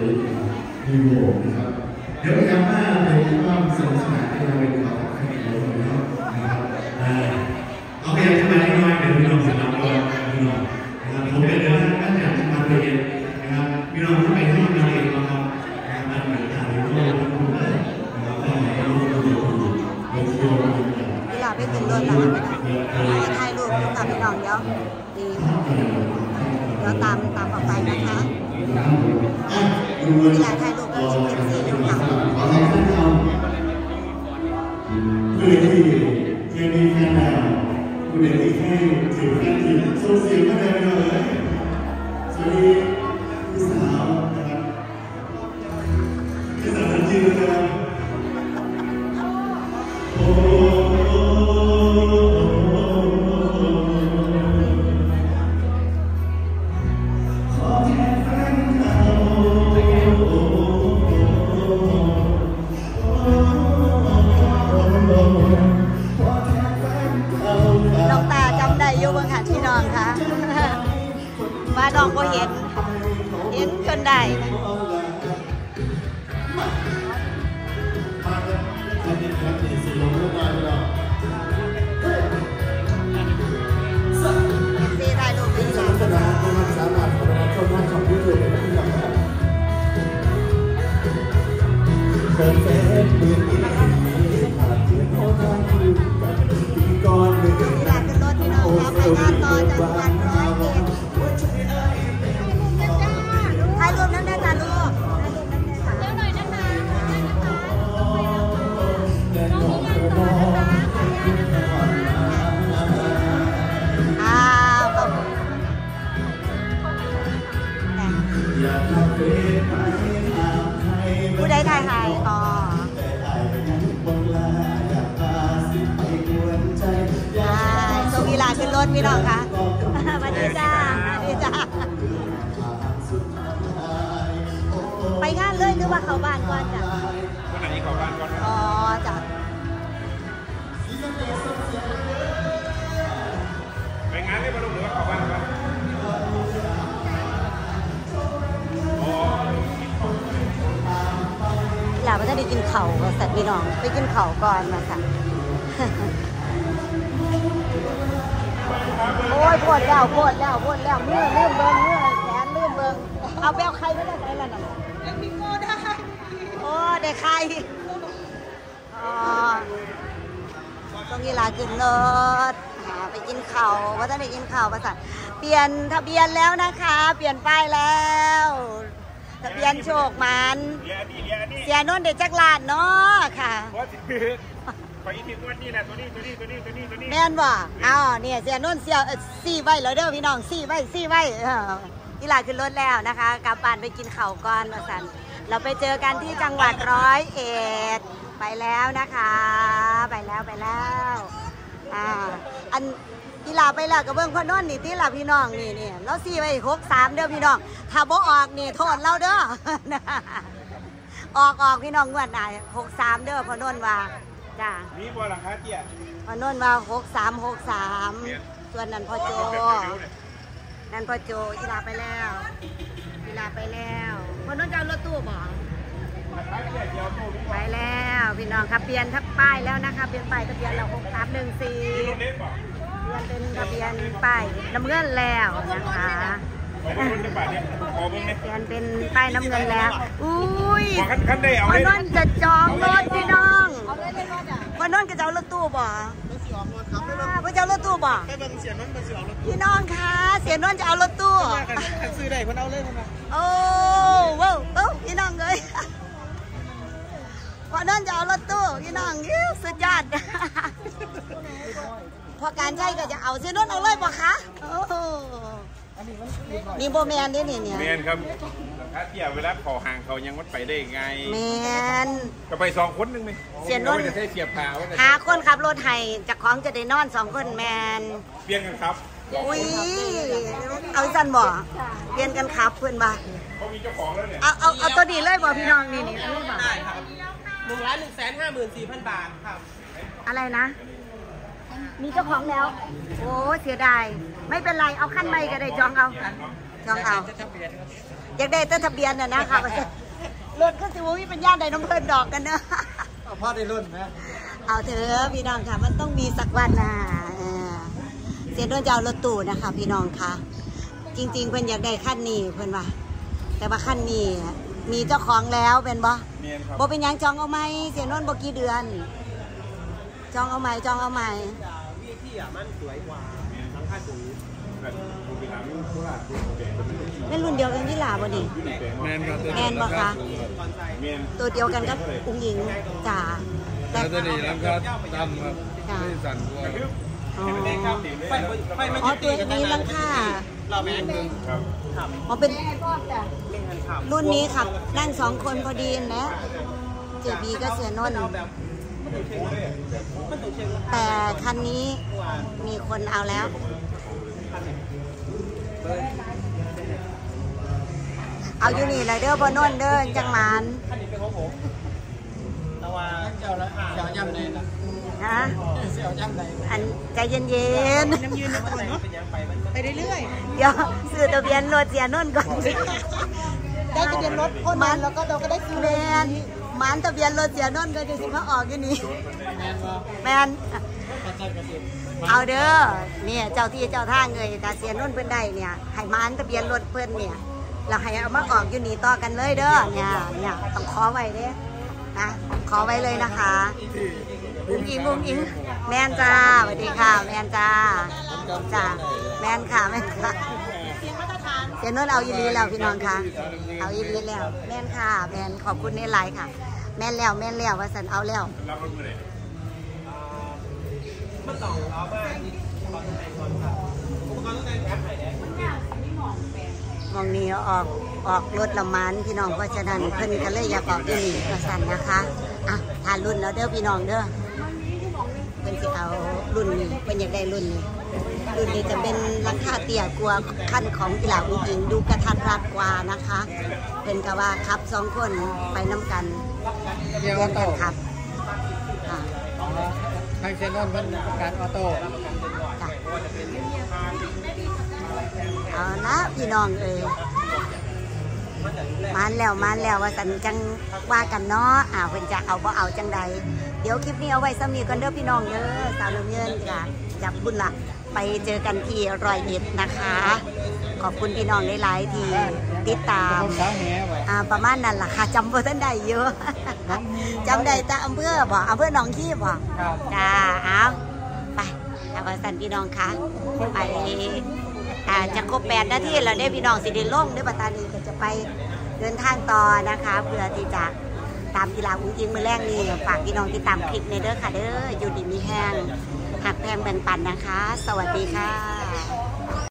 มีโบนะครับเดี๋ยวย้ำว่าเป็นความสนุกสนานที่เราเป็นความสนุกสนานนะครับเอาไปยังทำไมไม่เดี๋ยวพี่น้องจะนำตัวพี่น้องนะครับผมเป็นเรื่องท่านอยากจะมาเรียนนะครับพี่น้องที่ไปที่มาเรียนนะครับมาเหมือนกันที่เราทุกคนเลยนะครับแต่ไหนเราดูเวลาไปขึ้นรถแล้วถ่ายรูปกับพี่น้องเดี๋ยวตามออกไปนะคะเวลาถ่ายรูปกับ14นะคะผู้เด็กที่ยังมีแฟนแล้วผู้เด็กที่แค่ถือแฟนที่โซเชียลก็ได้เลยสวัสดีผู้สาวนะครับผู้สาวจริงๆนะครับว่าน้องก็เห็นจนได้ซีได้ลูกเป็นสามารถของเราชมว่าชมที่สุดเป็นที่ยอมรับเปิดเฟซบุ๊กที่ผ่านที่เขาทำกับปีก่อนไม่เคยได้ขึ้นรถพี่น้องครับไปงานต่อจากจังหวัดร้อยเอ็ดถ่ายรูปนั่นได้จ้ะลูกเดี๋ยวหน่อยนะคะผู้ใดถ่ายอ๋อโซกีฬาขึ้นรถพี่น้องคะมาดีจ้าไปงานเลยหรือว่าเขาบ้านก่อนจ้ะวันไหนเขาบ้านก่อนอ๋อจ้ะไปงานได้มาลงหรือว่าเขาบ้านก่อนหลานมันจะได้กินเข่าสัตว์พี่น้องไปกินเข่าก่อนมาค่ะโอ้ยปวดแล้วเมื่อลืมเบิ้งแขนลืมเบิ้งเอาไปเอาใครไม่ได้ใครละน่ะเล่นบิงโก้ได้โอ้ได้ใครอ๋อต้องกีฬาขึ้นรถไปกินเข่าว่าจะได้กินเข่าประสาทเปลี่ยนทะเบียนแล้วนะคะเปลี่ยนป้ายแล้วทะเบียนโชคมันเสียนุ่นเด็กจักรลานเนาะค่ะไปอีกทีวันนี้แหละตัวนี้แม่นบ่อ้าวเนี่ยเสียนุ่นเสียซี่ไว้แล้วเด้อพี่น้องซี่ไว้กีฬาขึ้นรถแล้วนะคะกลับบ้านไปกินข้าวก่อนมาสั่นเราไปเจอกันที่จังหวัดร้อยเอ็ดไปแล้วนะคะไปแล้วอันกีฬาไปแล้วกับเบื้องพนนนี่ที่ล่ะพี่น้องนี่แล้วซี่ไว้63เด้อพี่น้องถ้าบ่ออกนี่โทษเราเด้อออกพี่น้องงวดหน้า63เด้อพนนว่าจ้ามีบ่หลังคาเตี้ยพนนว่า63ส่วนนั้นพ่อโจกีฬาไปแล้วพนนจะเอารถตู้บ่ไปแล้วพี่น้องครับเปลี่ยนทับป้ายแล้วนะคะเปลี่ยนป้ายทะเบียนเรา6314เปลี่ยนเป็นทะเบียนป้ายน้ำเงินแล้วนะคะเปลี่ยนเป็นป้ายน้ำเงินแล้วอุ้ยพนนจะจองรถพี่น้องพนนก็จะเอารถตู้บ่พระเจ้ารถตู้บ่พี่น้องคะเสียนนจะเอารถตู้ซื้อได้คนเอาเลยคนโอ้ว้าวพี่น้องเลยพอนนจะเอารถตู้พี่น้องสุดยอดพอการใช้ก็จะเอาเสียนนเอาเลยบ่คะนี่โบแมนนี่เนี่ยแมนครับถ้าเที่ยวเวลาขอห่างเขายังวัดไปได้ไงแมนก็ไป2 คนนึงไหมเสียนนจะได้เสียบขาหาคนขับรถไห้จากของจะได้นอน2 คนแมนเปลี่ยนกันครับอุ้ยเอาสั้นบ่เปลี่ยนกันขับเพื่อนบ่เขามีเจ้าของแล้วเนี่ยเอาตัวดีเลยบ่พี่น้องนี่ได้ครับ1,154,000 บาทครับอะไรนะมีเจ้าของแล้วโอ้เสียดายไม่เป็นไรเอาขั้นใหม่ก็ได้จองเอาจองเอาอยากได้แต่ทะเบียนน่ะนะคะรถก็สิว่ามีปัญญาใดน้ำเพลินดอกกันเนอะพ่อได้รุ่นนะเอาเถอะพี่น้องค่ะมันต้องมีสักวันนะเสียนวนจะเอารถตู้นะคะพี่น้องค่ะจริงๆเพิ่นอยากได้ขั้นนี้เพิ่นว่าแต่ว่าขั้นนี้มีเจ้าของแล้วเป็นบ่บ่เป็นยังจองเอาไหมเสียนวนบ่กี่เดือนจองเอาไหมจองเอาไหมวิธีมันสวยกว่าทั้งค่าสูงแม่รุ่นเดียวกันที่หลาบ่นี่แมนบ่คะตัวเดียวกันกับอุ้งหญิงจ๋าแต่ตัวนี้ราคาต่ำครับไม่สั่นกว่าอ๋อตัวนี้ราคาอ๋อเป็นรุ่นนี้ครับนั่ง2 คนพอดีนะเจบีก็เสียนนท์แต่คันนี้มีคนเอาแล้วเอาอยู่นี่เลยเด้อพ่อนนท์เด้อจังหมานคันนี้เป็นของผมแต่ว่าเจ้าละเจ้าย่ำเลยนะฮะเจ้าย่ำเลยอันใจเย็นน้ำยืนนะคนเนาะไปเรื่อยๆเดี๋ยวซื้อทะเบียนรถเสียนนท์ก่อนได้ทะเบียนรถพ่นแล้วก็เราก็ได้ซื้อแมนมันทะเบียนรถเสียนนท์ก็จะสิมาออกอยู่นี่แมนเอาเด้อเนี่ยเจ้าที่เจ้าทางเลยแต่เสียนนท์เพิ่นได้เนี่ยให้มันทะเบียนรถเพิ่นเนี่ยเราให้เอามาออกอยู่นี่ต่อกันเลยเด้อเนี่ยต้องขอไว้เด้นะขอไว้เลยนะคะอุ้งอิงแมนจ้าสวัสดีค่ะแมนจ้าแมนค่ะแมนค่ะเสียนนท์เอาอีลีแล้วพี่น้องค่ะเอาอีลีแล้วแมนค่ะแมนขอบคุณในไลน์ค่ะแมนแล้วว่าสันเอาแล้วมันต้องเอาไปอุปกรณ์ต้องได้แอปไหนเนี่ยมองนี้ออกรถละมันพี่น้องเพราะฉะนั้นเพิ่นก็เลยอยากออกที่นี่ก็สั่นนะคะอ่ะทานรุ่นแล้วเด้อพี่น้องเด้อเพิ่นสิเอารุ่นนี้เพิ่นอยากได้รุ่นนี้จะเป็นราคาเตี้ยกว่าขั้นของกีฬาอุ้งอิงดูกระทัดรัดกว่านะคะเพิ่นก็ว่าขับ2 คนไปน้ำกันแยกกันขับทางเซนนอนเป็นการออโต้เอาละพี่น้องมันแล้วว่าสันจังว่ากันเนาะเพิ่นจะเอาบ่เอาจังใดเดี๋ยวคลิปนี้เอาไว้ซ้ำนี้กันเด้อพี่น้องเด้อสาวน้ำเงินค่ะจับบุญละไปเจอกันที่101นะคะขอบคุณพี่น้องหลายๆที่ติดตามประมาณนั้นล่ะค่ะจำบ่ทันได้เยอะจำได้แต่อำเภอหนองขี้บ่จ้าเอาไปถ้าว่าสันพี่น้องค่ะไปจะครบ8 นาทีแล้วได้พี่น้องสิได้ลงได้ปัตตานีก็จะไปเดินทางต่อนะคะเพื่อที่จะตามกีฬาอุ้งอิงมื้อแรกนี้ฝากพี่น้องติดตามคลิปในเด้อค่ะเด้ออยู่ดีมีแห้งหักแพงแบ่งปันนะคะสวัสดีค่ะ